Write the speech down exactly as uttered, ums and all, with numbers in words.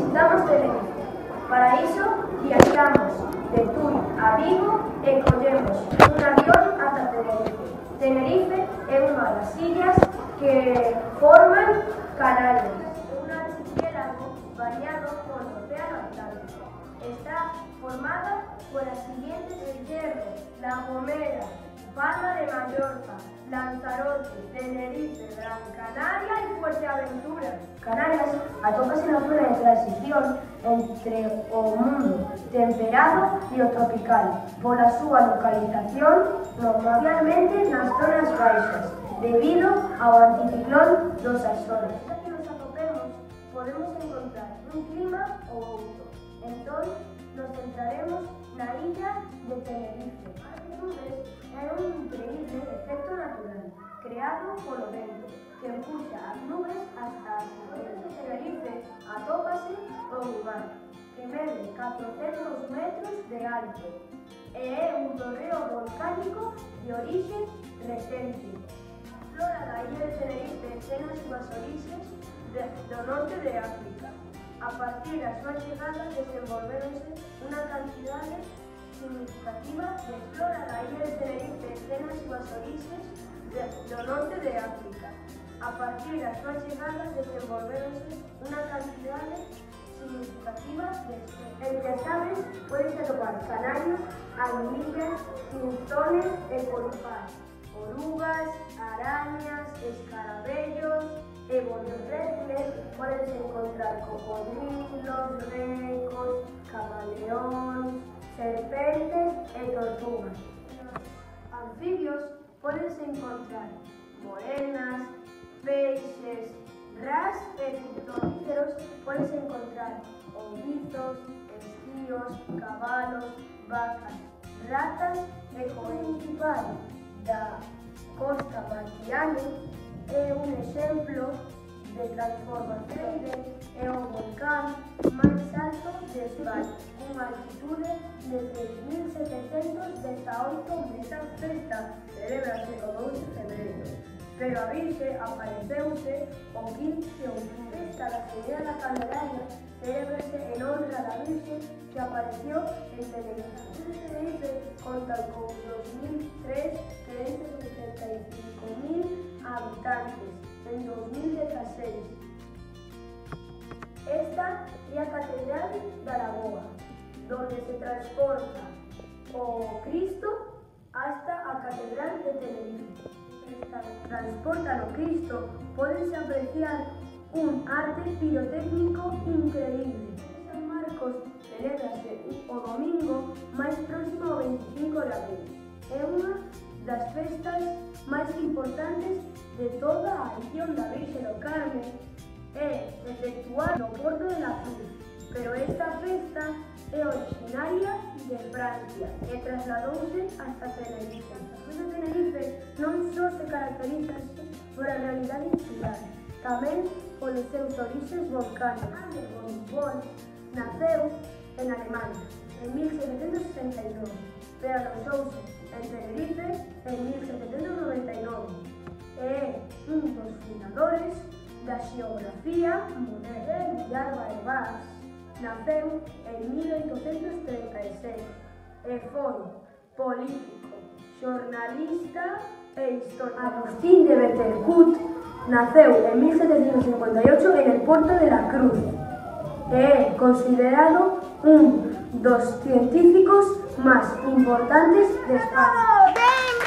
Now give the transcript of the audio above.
visitamos Tenerife. Para iso, viaxamos de Tui a Vigo e collemos un avión ata Tenerife. Tenerife é unha das illas que forman Canarias, un archipiélago bañado polo Océano Atlántico. Está formada por as siguientes Hierro, La Gomera, Palma de Mallorca, Lanzarote, Tenerife, Gran Canaria e Fuerteventura. Canarias atópase na zona de transición entre o mundo temperado e o tropical, pola súa localización normalmente nas zonas baixas, debido ao anticiclón dos Açores. Aquí nos atopemos, podemos encontrar un clima ou outro. Entón, nos centraremos na illa de Tenerife. As nubes é un increíble efecto natural, creado polo vento, que empuxa as nubes hasta as nubes de Tenerife. Atópase o lugar, que mede catrocentos metros de alto, e é un torreo volcánico de orixe recente. A flora da illa de Tenerife ten as súas orixes de, do norte de África. A partir da súa chegada desenvolveronse unha cantidade significativa de flora da illa de Tenerife ten as súas orixes de, do norte de África. A partir da súa chegada desenvolveronse unha cantidade significativa de especies. Entre as aves podes atopar canarios, almillas, pinzones e corupás, orugas, arañas, escarabellos e bonios reptiles. Podes encontrar cocodrilos, recos, camaleóns, serpentes e tortugas. Nos anfibios podes encontrar morenas, peixes, ras e criptópteros. Podes encontrar ombizos, esquíos, cabalos, vacas, ratas e coellos. O principal da costa marciana é un exemplo de transformación. É o volcán máis alto de España, cunha altitude de seis mil setecentos dezaoito metros. Festa celebrase o dous de febreiro, pero a Virxe apareceuse o quince de outubro. Esta da Señora da Candelaria celebrase en honra da Virxe que apareció en Tenerife. Tenerife conta con dos mil tres querencientos sesenta e cinco mil habitantes en dos mil dieciséis. Esta é a Catedral da Lagoa, donde se transporta o Cristo hasta a Catedral de Tenerife. Esta transporta o Cristo podense apreciar un arte pirotécnico increíble. San Marcos celebrase o domingo máis próximo ao veinticinco de abril. É unha das festas máis importantes de toda a región da Virxe do Carme. É efectuada no Porto de la Cruz, pero esta festa é originaria de Francia e trasladouse hasta Tenerife. A festa de Tenerife non só se caracteriza por a realidade insular, tamén polos seus orixes volcánicos. Anderson Bolt naceu en Alemania en mil setecentos sesenta e nove, pero aloxouse en Tenerife en mil setecentos noventa e nove e é un dos fundadores da xeografía moderna. Villar Barbás naceu en mil oitocentos treinta e sete e foi político, xornalista e histórico. Agustín de Betancourt naceu en mil setecientos cincuenta e ocho en el Puerto de la Cruz e é considerado un dos científicos máis importantes de España.